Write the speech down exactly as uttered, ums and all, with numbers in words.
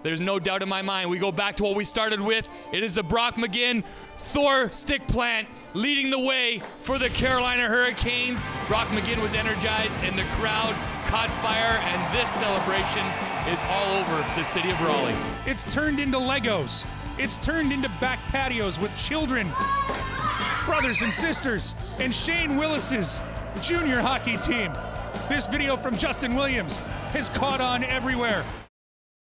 There's no doubt in my mind. We go back to what we started with. It is the Brock McGinn Thor stick plant leading the way for the Carolina Hurricanes. Brock McGinn was energized and the crowd caught fire, and this celebration is all over the city of Raleigh. It's turned into Legos. It's turned into back patios with children, brothers and sisters, and Shane Willis's junior hockey team. This video from Justin Williams has caught on everywhere.